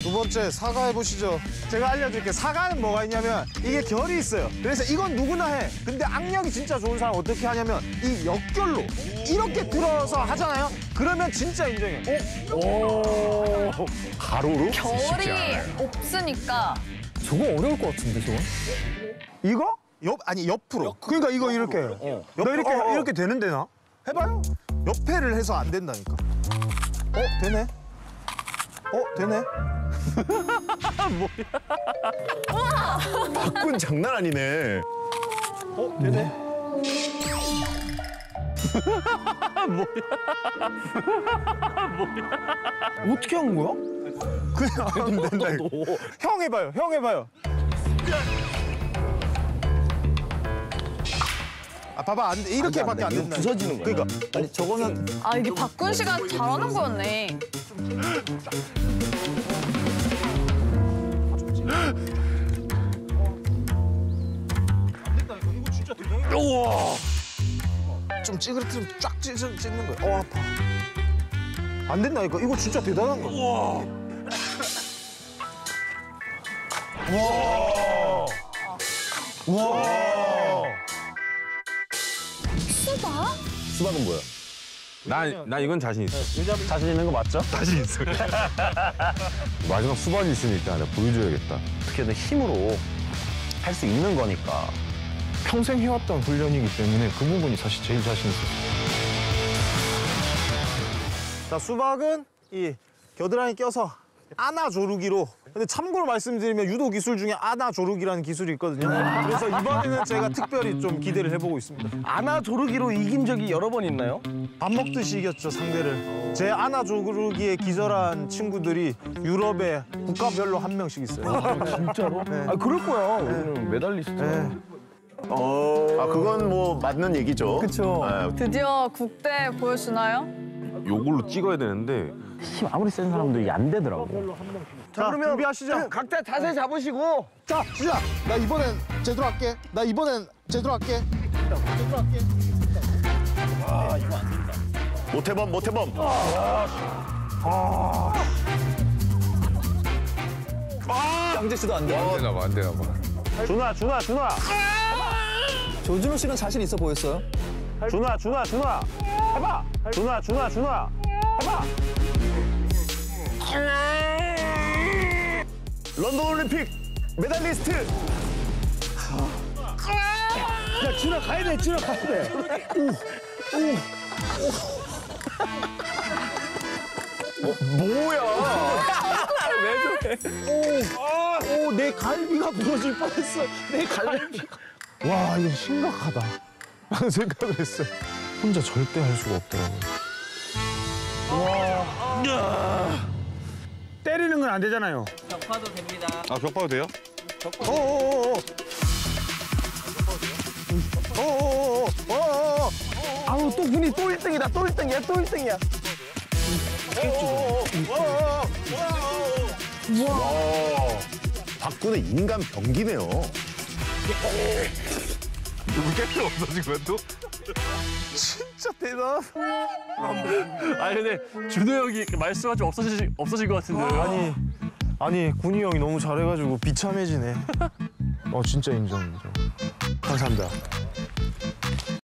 두 번째 사과 해보시죠. 제가 알려줄게. 사과는 뭐가 있냐면 이게 결이 있어요. 그래서 이건 누구나 해. 근데 악력이 진짜 좋은 사람 어떻게 하냐면 이 역결로 이렇게 들어서 하잖아요. 그러면 진짜 인정해. 오. 가로로? 결이 없으니까. 저거 어려울 것 같은데, 저거? 이거? 아니 옆으로. 그러니까 이거 이렇게. 너 이렇게 되는데 나? 해봐요. 옆에를 해서 안 된다니까. 되네. 되네. 박군 장난 아니네. 되네. 어떻게 한 거야? 그냥 하면 된다. 형 해봐요. 형 해봐요. 봐봐, 안 돼. 이렇게밖에 안 된다. 부서지는 거야. 그러니까. 아니, 저거는. 아, 이게 박군 씨가 잘하는 거였네. 우와. 좀 찌그러뜨리면 쫙 찢는 거야. 아파. 안 된다니까. 이거 진짜 대단한 거야. 우와. 우와. 우와. 수박? 수박은 뭐야? 난 이건 자신 있어. 자신 있는 거 맞죠? 자신 있어. 마지막 수박이 있으니까 내가 보여줘야겠다. 어떻게든 힘으로 할 수 있는 거니까. 평생 해왔던 훈련이기 때문에 그 부분이 사실 제일 자신 있었어. 자, 수박은 이 겨드랑이 껴서 아나 조르기로. 근데 참고로 말씀드리면 유도 기술 중에 아나 조르기라는 기술이 있거든요. 그래서 이번에는 제가 특별히 좀 기대를 해보고 있습니다. 아나 조르기로 이긴 적이 여러 번 있나요? 밥 먹듯이 이겼죠, 상대를. 제 아나 조르기에 기절한 친구들이 유럽에 국가별로 한 명씩 있어요. 진짜로? 네. 아, 그럴 거야. 우리는 메달리스트. 네. 그건 뭐 맞는 얘기죠. 그쵸. 드디어 국대 보여주나요? 요걸로 찍어야 되는데 힘 아무리 센 사람도 이게 안 되더라고. 자, 준비하시죠. 각자 자세 잡으시고. 자, 시작! 나 이번엔 제대로 할게. 나 이번엔 제대로 할게. 모태범. 양재씨도 안 돼. 안 되나 봐. 준아. 조준호 씨는 자신 있어 보였어요? 준아. 해봐. 준아. 해봐. 런던 올림픽 메달리스트. 야, 준아 가야 돼. 뭐야? 왜 저래? 내 갈비가 부러질 뻔했어. 내 갈비. 와, 이거 심각하다. 라는 생각을 했어요. 혼자 절대 할 수가 없더라고요. 때리는 건 안 되잖아요. 아, 벽 봐도 돼요? 아우, 또 군이 또 1등이다. 또 1등이야. 박군의 인간 병기네요. 누구 깨끗 없어진 거야 또? 진짜 대단하다. 아니 근데 준호 형이 말수가 좀 없어질 것 같은데. 아니 군이 형이 너무 잘해가지고 비참해지네. 진짜 인정. 감사합니다.